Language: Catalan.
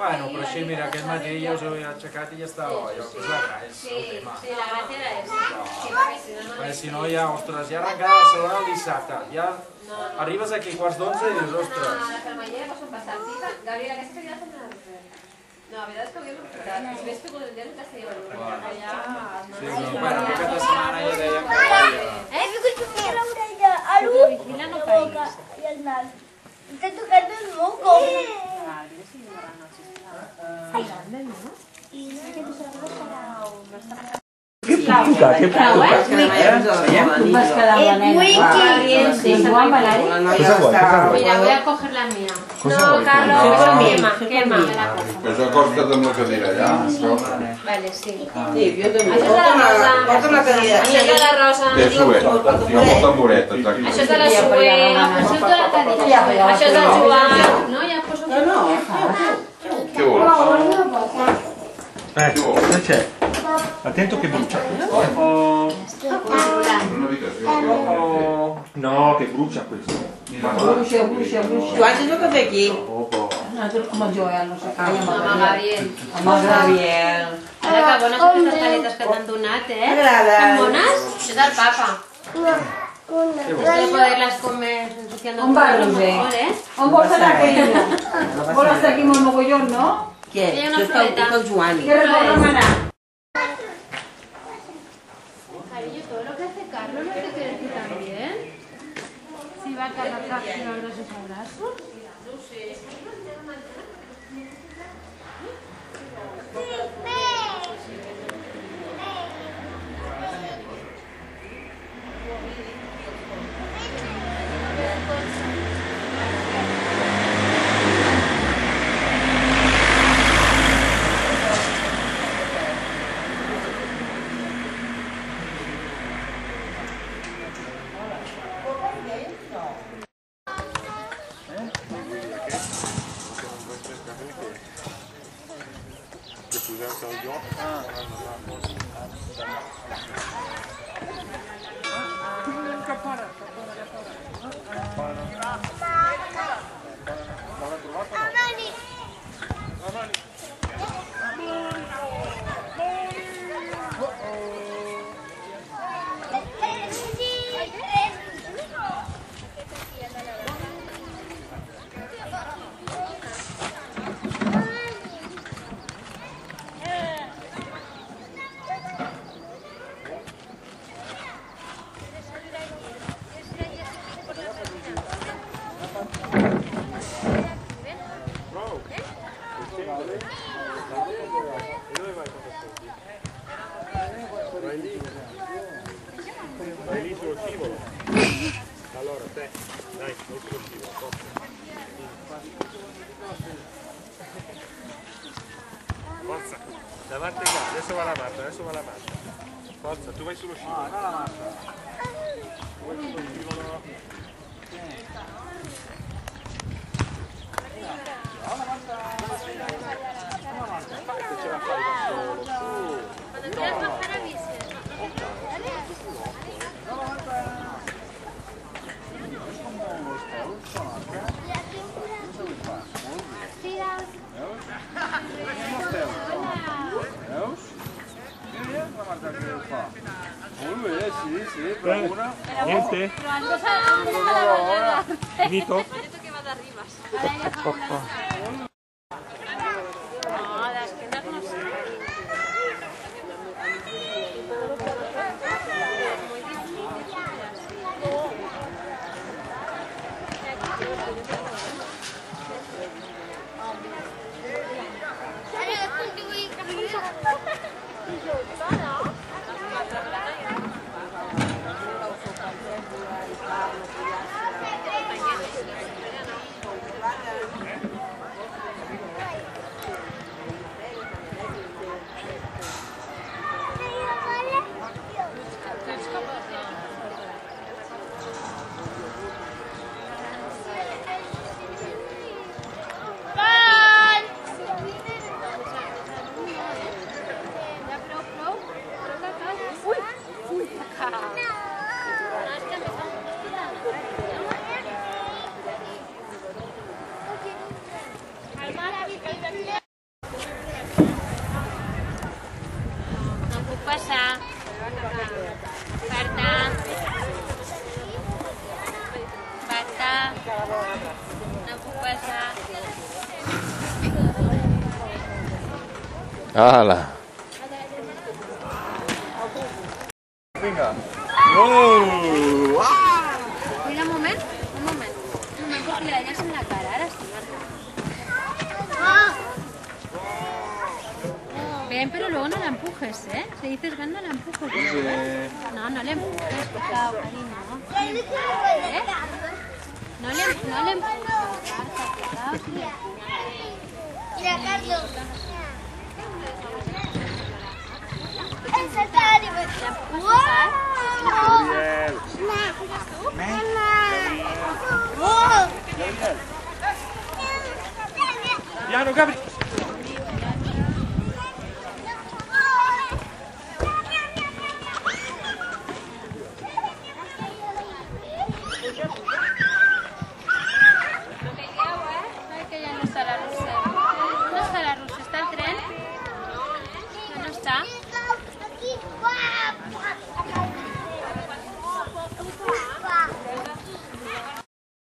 Bueno, però sí, mira, aquest matí ja us havia aixecat i ja estava allò, pues vaja, és el tema. Sí, la gràcia era eso. Si no ja, ostres, ja arrencada la segona el dissabte, ja arribes aquí quarts d'11 i dius, ostres. La calmallera posso passar cita. Gabriela, aquesta seria la setmana de fer. No, la veritat és que hauríem aprofitat. Si hagués pogut el dia que seria allà... Sí, bueno, aquesta setmana ja dèiem que calia. He vingut a tocar l'orella a l'ull, la boca i el nas. T'ha tocat el moco. Ai, i no sé què serà. Què puc tocar? Què puc tocar? Mira, voy a coger la mía. Cosa No, guai, Carlos, no? quema, me la cojo. Pues acosta't amb la cadira allà. Vale, sí. Sí, jo també. Això és de la Rosa. Porta la cadira. Això és de la Rosa. Té suet, tinc molta moreta. Això és de la Sué. Això és de la cadira. Això és del Joan. No, ja poso... No. Què vols? Ecco, cosa c'è? Attento che brucia. Una habitació. No, che brucia questo. Bruixa. Joan, tens el cafè aquí? Amb el Joel, no sé què. Amb el Gabriel. Amb el Gabriel. Ara que bones aquestes paletes que t'han donat, eh? M'agrada. Són bones? Això és del papa. Esto de poderlas comer ensuciando On va, todo, lo Roser? mejor, ¿eh? On vols anar, querida? Vols estar aquí amb el mogollon, no? Què? Hi ha una Jo floreta. estic el Joan. Què recorrem anar? Cariño, todo lo que hace Carlos, ¿no te crees que también? Si va a Carlos a los abrazos. No sé. Vai lì sullo scivolo. Allora te, dai, vai sullo scivolo. Forza, davanti qua, adesso va la Marta, Forza, tu vai sullo scivolo. No, la Marta. Tu vai sullo scivolo. Ce la fai da solo, su. Cuando quieras bajar avise. Sì, bravura. Niente? Finito? Que va de arriba. Hala. Vinga. Wow! Mira, un moment, porque le dañas en la cara, ahora sí. Ven, pero luego no la empujes, ¿eh? Si dices ven, no la empujes. No, no le empujes, cuidado, cariño. ¿Eh? No le empujes, cuidado, sí. Mira, Carlos. Esa está divertida. ¡Wow! Piano, Gabri!